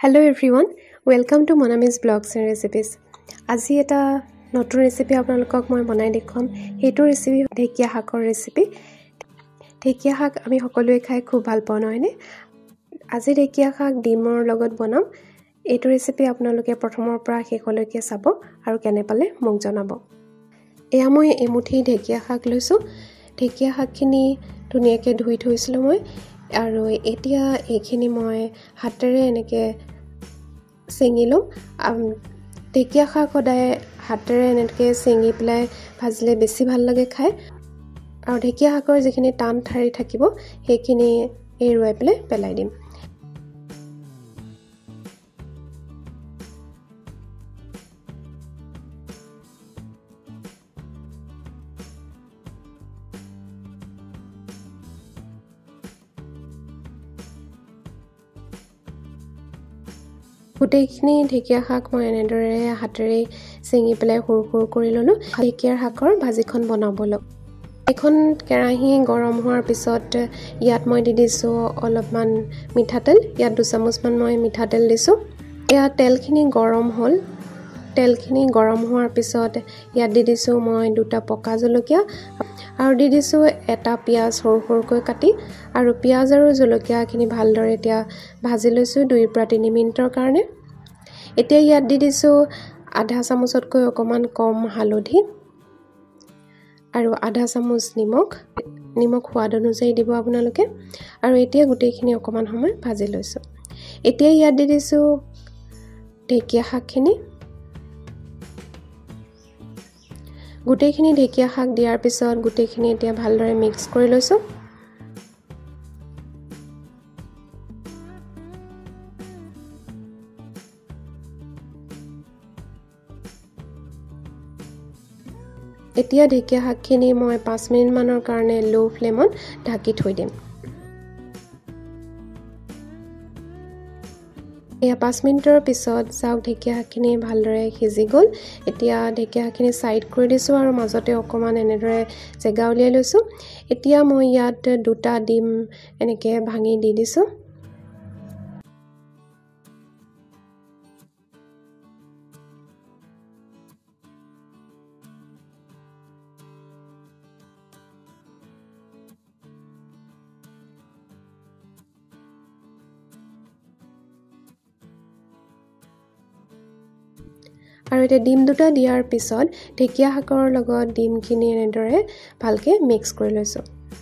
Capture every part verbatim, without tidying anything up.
Hello everyone, welcome to Monamis Blogs and Recipes. আজি এটা নতুন ৰেচিপি আপোনালোকক মই বনাই দেখুৱাম। হেইটো ৰেচিপি ঢেকিয়া শাকৰ ৰেচিপি। ঢেকিয়া শাক আমি সকলোৱে খাই খুব ভাল পাওঁ নহয়নে? আজি ঢেকিয়া শাক ডিমৰ লগত বনাম। এইটো ৰেচিপি আপোনালোকে প্ৰথমৰ পৰা শেষলৈকে চাব আৰু কেনে পালে মোক জনাব। এয়া মই এমুঠি ঢেকিয়া শাক লৈছো। ঢেকিয়া শাকখিনি ধুনীয়াকৈ ধুই থৈছিলো মই আৰু এতিয়া এইখিনি মই হাতেৰে এনেকৈ চেঙি লম। ঢেকিয়া শাক সদায় হাতেৰে এনেকৈ চেঙি পেলাই ভাজিলে বেছি ভাল লাগে খাই আৰু ঢেকিয়া শাকৰ যিখিনি টান ঠাৰি থাকিব সেইখিনি এৰুৱাই পেলাই পেলাই দিম। গোটেইখিনি ঢেকিয়া শাক মই এনেদৰে হাতেৰে চেঙি পেলাই সৰু সৰু কৰি ললো। ঢেকিয়াৰ শাকৰ ভাজিখন বনাবলৈ এখন কেৰাহী গৰম হোৱাৰ পিছত ইয়াত মই দি দিছো অলপমান মিঠাতেল। ইয়াত দুই চামুচমান মই মিঠাতেল দিছো। এয়া তেলখিনি গৰম হ'ল। তেলখিনি গৰম হোৱাৰ পিছত ইয়াত দি দিছো মই দুটা পকা জলকীয়া আৰু দি দিছো এটা পিয়াজ সৰু সৰুকৈ কাটি আৰু পিয়াজ আৰু জলকীয়াখিনি ভালদৰে এতিয়া ভাজি লৈছো দুই পৰা তিনি মিনিটৰ কাৰণে। এতিয়া ইয়াত দি দিছো আধা চামুচতকৈ অকমান কম হালধি আৰু আধা চামুচ নিমখ। নিমখ সোৱাদ অনুযায়ী দিব আপোনালোকে আৰু এতিয়া গোটেইখিনি অকমান সময় ভাজি লৈছো। এতিয়া ইয়াত দি দিছো ঢেকিয়া শাকখিনি। গোটেইখিনি ঢেকিয়া শাক দিয়াৰ পিছত গোটেইখিনি এতিয়া ভালদৰে মিক্স কৰি লৈছো। এতিয়া ঢেকিয়া শাকখিনি মই পাঁচ মিনিট মানৰ কাৰণে লো ফ্লেমত ঢাকি থৈ দিম। এয়া পাঁচ মিনিটৰ পিছত চাওক ঢেকিয়া শাকখিনি ভালদৰে সিজি গ'ল। এতিয়া ঢেকিয়া শাকখিনি সাইড কৰি দিছো আৰু মাজতে অকমান এনেদৰে জেগা উলিয়াই লৈছো। এতিয়া মই ইয়াত দুটা ডিম এনেকৈ ভাঙি দি দিছো। আৰু এটা ডিম দুটা দিয়াৰ পিছত ঢেকিয়া শাকৰ লগত ডিমখিনি এনেদৰে ভালকে মিক্স কৰি লৈছো।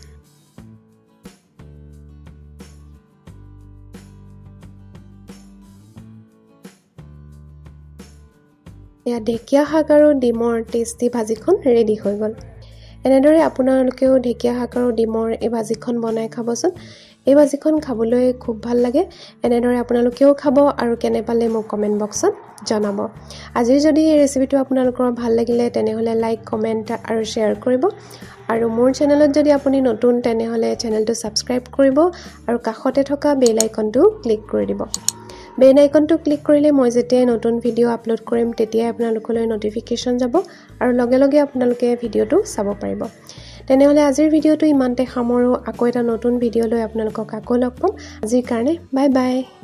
এয়া ঢেকিয়া শাক আৰু ডিমৰ টেষ্টি ভাজিখন ৰেডি হৈ গ'ল। এনেদৰে আপোনালোকেও ঢেকিয়া শাক আৰু ডিমৰ এই ভাজিখন বনাই খাবচোন। এই ভাজিখন খাবলৈ খুব ভাল লাগে। এনেদৰে আপোনালোকেও খাব আৰু কেনে পালে মোক কমেন্ট বক্সত জনাব। আজি যদি এই ৰেচিপিটো আপোনালোকৰ ভাল লাগিলে তেনেহলে লাইক কমেন্ট আৰু শেয়াৰ কৰিব আৰু মোৰ চেনেলত যদি আপুনি নতুন তেনেহলে চেনেলটো সাবস্ক্ৰাইব কৰিব আৰু কাষতে থকা বেল আইকনটো ক্লিক কৰি দিব। বেল আইকনটো ক্লিক কৰিলে মই যেতিয়া নতুন ভিডিও আপলোড কৰিম তেতিয়া আপোনালোকলৈ নটিফিকেশন যাব আৰু লগে লগে আপোনালোকে ভিডিওটো চাব পাৰিব। তেনেহলে আজিৰ ভিডিওটো ইমানতে সামৰো। আকৌ এটা নতুন ভিডিও লৈ আপোনালোকক আকৌ লগ পাম। আজিৰ কাৰণে বাই বাই।